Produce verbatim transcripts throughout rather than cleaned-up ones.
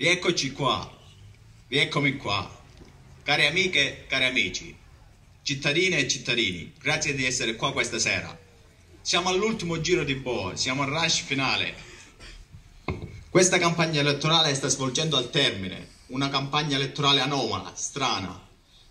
Rieccoci qua, rieccomi qua, cari amiche, cari amici, cittadine e cittadini, grazie di essere qua questa sera. Siamo all'ultimo giro di boa, siamo al rush finale. Questa campagna elettorale sta svolgendo al termine, una campagna elettorale anomala, strana.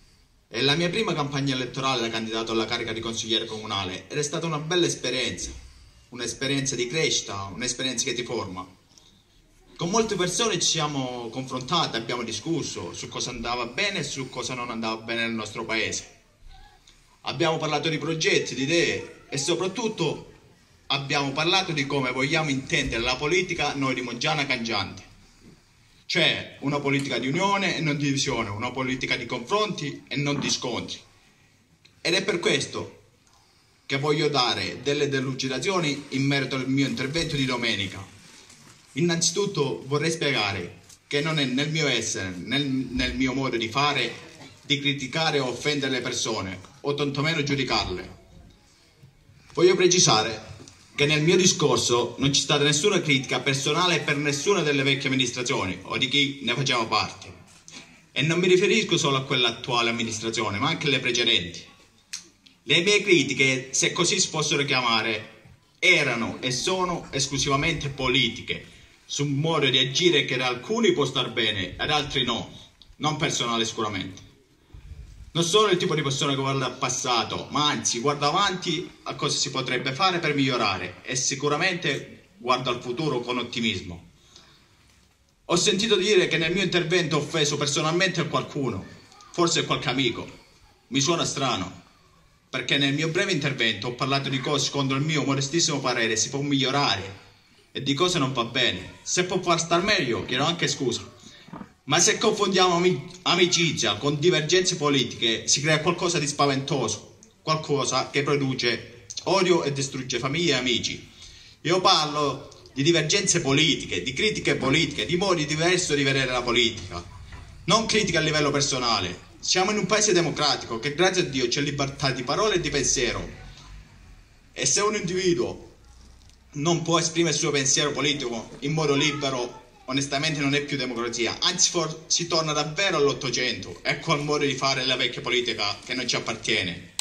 È la mia prima campagna elettorale da candidato alla carica di consigliere comunale ed è stata una bella esperienza, un'esperienza di crescita, un'esperienza che ti forma. Con molte persone ci siamo confrontati, abbiamo discusso su cosa andava bene e su cosa non andava bene nel nostro paese. Abbiamo parlato di progetti, di idee e soprattutto abbiamo parlato di come vogliamo intendere la politica noi di Moggiana Cangiante. Cioè una politica di unione e non di divisione, una politica di confronti e non di scontri. Ed è per questo che voglio dare delle delucidazioni in merito al mio intervento di domenica. Innanzitutto vorrei spiegare che non è nel mio essere, nel, nel mio modo di fare, di criticare o offendere le persone, o tantomeno giudicarle. Voglio precisare che nel mio discorso non c'è stata nessuna critica personale per nessuna delle vecchie amministrazioni o di chi ne faceva parte. E non mi riferisco solo a quella attuale amministrazione, ma anche alle precedenti. Le mie critiche, se così si possono chiamare, erano e sono esclusivamente politiche, su un modo di agire che ad alcuni può star bene, ad altri no, non personale sicuramente. Non sono il tipo di persona che guarda al passato, ma anzi guarda avanti a cosa si potrebbe fare per migliorare e sicuramente guardo al futuro con ottimismo. Ho sentito dire che nel mio intervento ho offeso personalmente a qualcuno, forse qualche amico. Mi suona strano, perché nel mio breve intervento ho parlato di cose secondo il mio modestissimo parere si può migliorare e di cosa non va bene. Se può far star meglio, chiedo anche scusa. Ma se confondiamo am amicizia con divergenze politiche, si crea qualcosa di spaventoso, qualcosa che produce odio e distrugge famiglie e amici. Io parlo di divergenze politiche, di critiche politiche, di modi diversi di vedere la politica, non critiche a livello personale. Siamo in un paese democratico che grazie a Dio c'è libertà di parola e di pensiero. E se un individuo non può esprimere il suo pensiero politico in modo libero, onestamente non è più democrazia, anzi si torna davvero all'Ottocento, ecco il modo di fare la vecchia politica che non ci appartiene.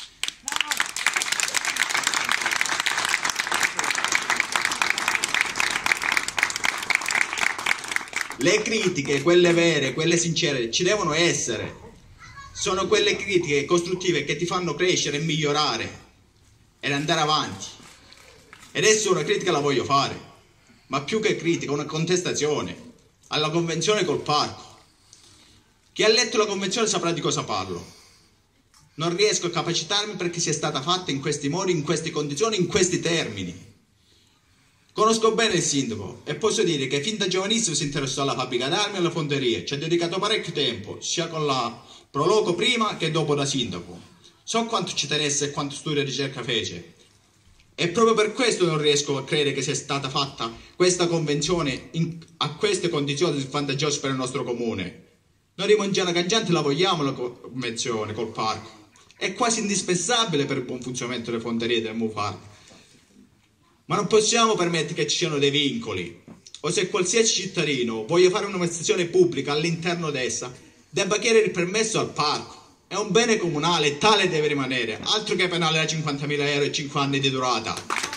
Le critiche, quelle vere, quelle sincere, ci devono essere. Sono quelle critiche costruttive che ti fanno crescere e migliorare ed andare avanti. E adesso una critica la voglio fare, ma più che critica, una contestazione alla convenzione col parco. Chi ha letto la convenzione saprà di cosa parlo. Non riesco a capacitarmi perché sia stata fatta in questi modi, in queste condizioni, in questi termini. Conosco bene il sindaco e posso dire che fin da giovanissimo si interessò alla fabbrica d'armi e alle fonderie. Ci ha dedicato parecchio tempo, sia con la Proloco prima che dopo da sindaco. So quanto ci tenesse e quanto studio e ricerca fece. E proprio per questo non riesco a credere che sia stata fatta questa convenzione in, a queste condizioni svantaggiose per il nostro comune. Noi di Moggiana Cangiante la vogliamo la convenzione col parco. È quasi indispensabile per il buon funzionamento delle fonderie del Mufar. Ma non possiamo permettere che ci siano dei vincoli. O se qualsiasi cittadino voglia fare una manifestazione pubblica all'interno d'essa, debba chiedere il permesso al parco. È un bene comunale, tale deve rimanere, altro che penale da cinquantamila euro e cinque anni di durata.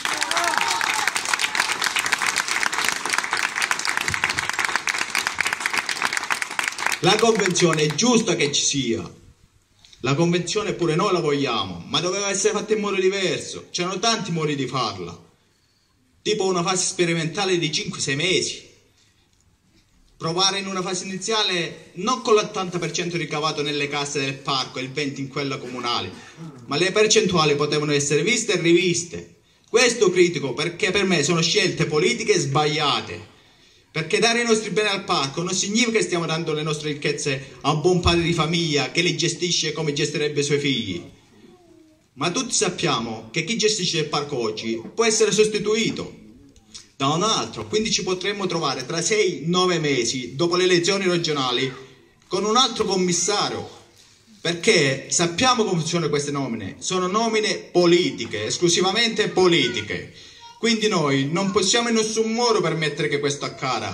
La convenzione è giusta che ci sia, la convenzione pure noi la vogliamo, ma doveva essere fatta in modo diverso, c'erano tanti modi di farla, tipo una fase sperimentale di cinque sei mesi. Provare in una fase iniziale non con l'ottanta per cento ricavato nelle casse del parco e il venti per cento in quella comunale, ma le percentuali potevano essere viste e riviste. Questo critico perché per me sono scelte politiche sbagliate. Perché dare i nostri beni al parco non significa che stiamo dando le nostre ricchezze a un buon padre di famiglia che li gestisce come gestirebbe i suoi figli. Ma tutti sappiamo che chi gestisce il parco oggi può essere sostituito da un altro, quindi ci potremmo trovare tra sei nove mesi dopo le elezioni regionali con un altro commissario, perché sappiamo come funzionano queste nomine, sono nomine politiche, esclusivamente politiche, quindi noi non possiamo in nessun modo permettere che questo accada.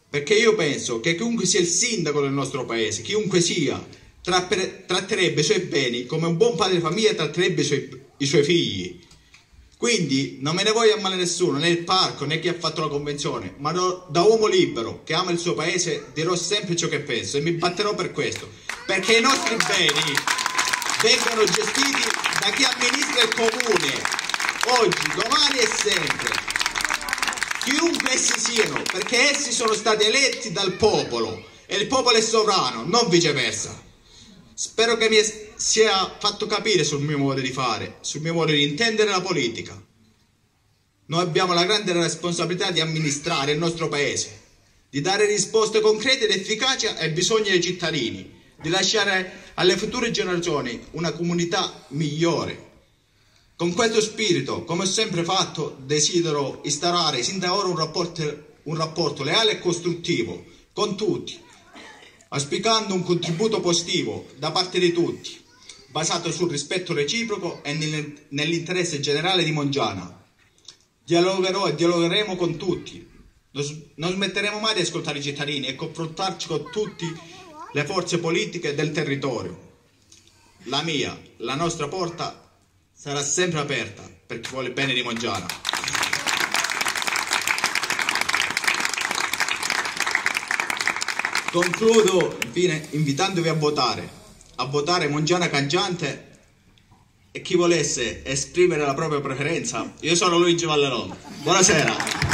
Perché io penso che chiunque sia il sindaco del nostro paese, chiunque sia, tratterebbe i suoi beni come un buon padre di famiglia tratterebbe i suoi, i suoi figli. Quindi non me ne voglio a male nessuno, né il parco né chi ha fatto la convenzione, ma no, da uomo libero che ama il suo paese dirò sempre ciò che penso e mi batterò per questo, perché i nostri beni vengano gestiti da chi amministra il comune, oggi, domani e sempre, chiunque essi siano, perché essi sono stati eletti dal popolo e il popolo è sovrano, non viceversa. Spero che mi sia fatto capire sul mio modo di fare, sul mio modo di intendere la politica. Noi abbiamo la grande responsabilità di amministrare il nostro paese, di dare risposte concrete ed efficaci ai bisogni dei cittadini, di lasciare alle future generazioni una comunità migliore. Con questo spirito, come ho sempre fatto, desidero instaurare sin da ora un rapporto, un rapporto leale e costruttivo con tutti, auspicando un contributo positivo da parte di tutti, basato sul rispetto reciproco e nell'interesse generale di Mongiana. Dialogherò e dialogheremo con tutti, non smetteremo mai di ascoltare i cittadini e confrontarci con tutte le forze politiche del territorio. La mia, la nostra porta sarà sempre aperta per chi vuole il bene di Mongiana. Concludo infine invitandovi a votare, a votare Mongiana Cangiante, e chi volesse esprimere la propria preferenza, io sono Luigi Vallerone. Buonasera.